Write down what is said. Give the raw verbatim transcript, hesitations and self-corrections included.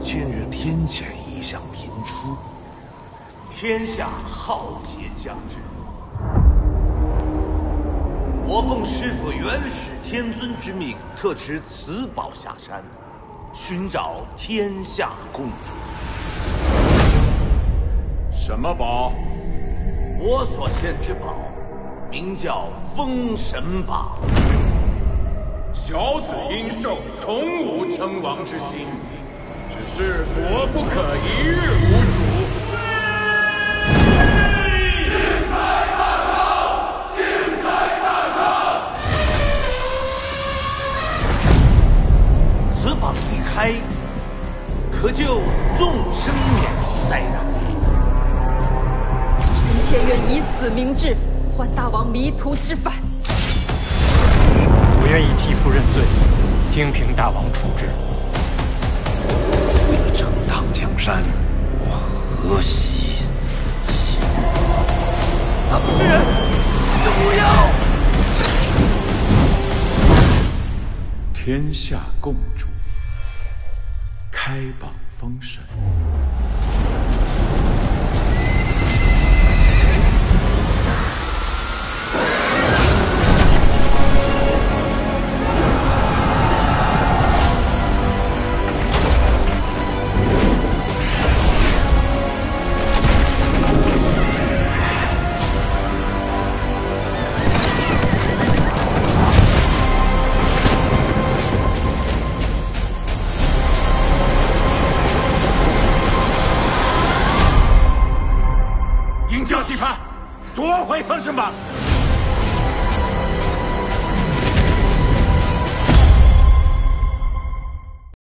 今日天谴一向频出， 天下浩劫将至。我奉师父元始天尊之命，特持此宝下山，寻找天下共主。 什么宝？ 我所献之宝，名叫封神榜。 小子殷寿从无称王之心，只是国不可一日无主。 幸在大圣，幸在大圣。 此榜一开，可救众生免灾难。 臣妾愿以死明志，还大王迷途知返。 我愿意替父认罪，听凭大王处置。 为了正荡江山，我何惜此心？ 他不是人，是巫妖！ 天下共主，开榜封神。 应教即发，夺回封神榜。